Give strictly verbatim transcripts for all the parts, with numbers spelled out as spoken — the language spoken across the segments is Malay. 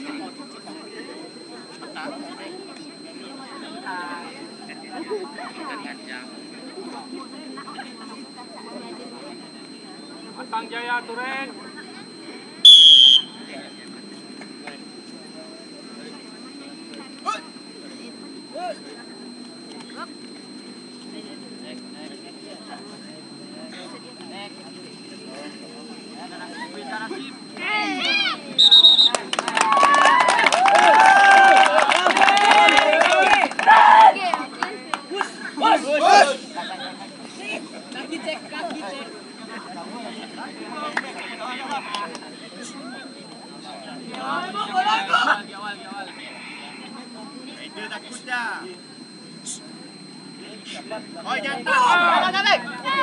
Atang Jaya Turen. Kaki cek, kaki cek. Dia takut dah. Oh, jangan tak.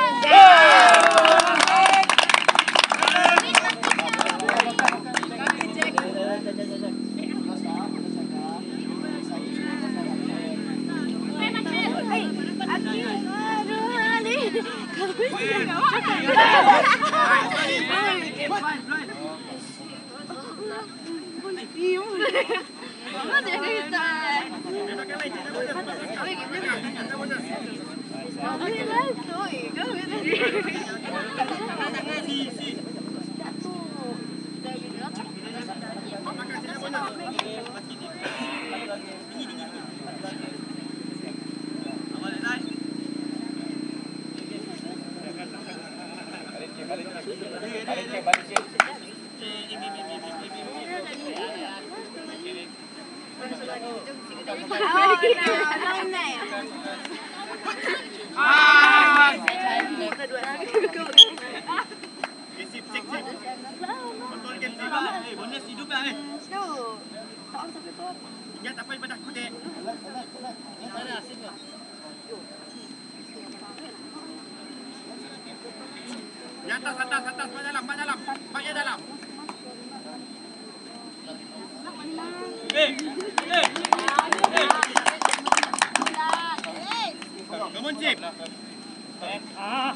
Bonus hidup lah eh. Ingat apa yang pada aku dek. Di atas, atas, atas, pak dalam, pak dalam, paknya dalam. Eh, eh, eh. Come on, Chip. Ah.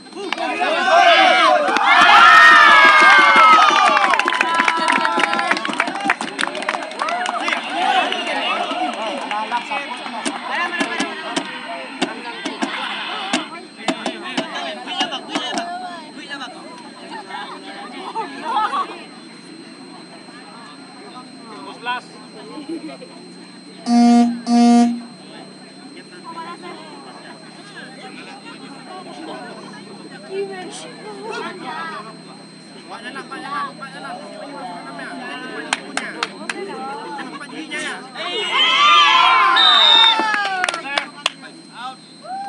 Pak dalam, pak dalam, pak dalam. Pak giginya ya. Out.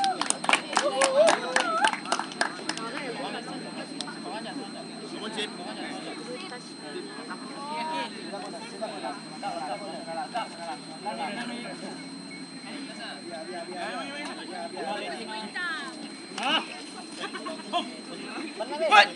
Come on, Chip. What?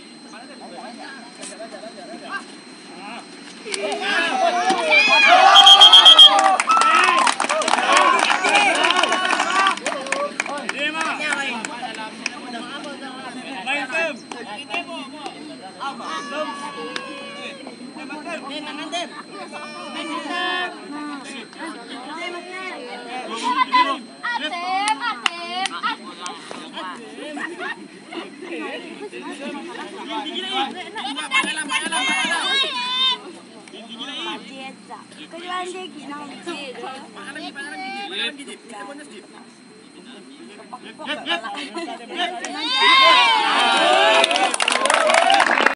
Kejuan dia gina uji. Makan lagi, makan lagi, makan lagi, kita bonus, Chip.